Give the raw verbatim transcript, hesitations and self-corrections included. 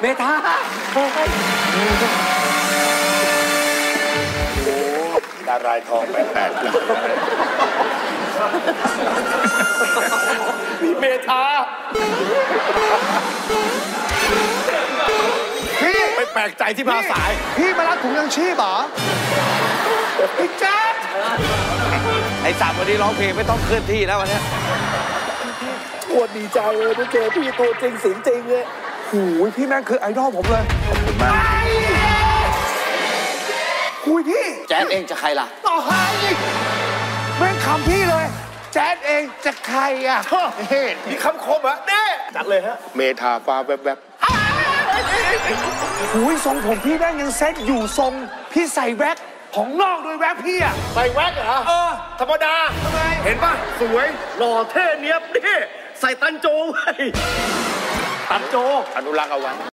เมธาโอ้ดารายทองแปดแปดนี่เมธาพี่ไม่แปลกใจที่มาสายพี่มารับถุงยังชีพเหรอพี่แจ๊ดไอ้สามวันนี้ร้องเพลงไม่ต้องเคลื่อนที่แล้ววันนี้โคตรดีใจเลยได้เจอพี่ตัวจริงเสียงจริงเลยโอ้ยพี่แม่งคือไอดอลผมเลยขอบคุณมากคุยพี่แจ๊ดเองจะใครล่ะต่อหาอีกแม่งคำพี่เลยแจ๊ดเองจะใครอ่ะเฮ้มีคำคมเหรอเน่จัดเลยฮะเมธาฟ้าแวบๆหุยทรงผมพี่แม่งยังเซ็ตอยู่ทรงพี่ใส่แว็กของนอกด้วยแว็กพี่อ่ะใส่แว็กเหรอเออธรรมดาทำไมเห็นป่ะสวยหล่อเท่เนี้ยบนี่ใส่ตันโจไว้ตันโจอนุรักษ์เอาไว้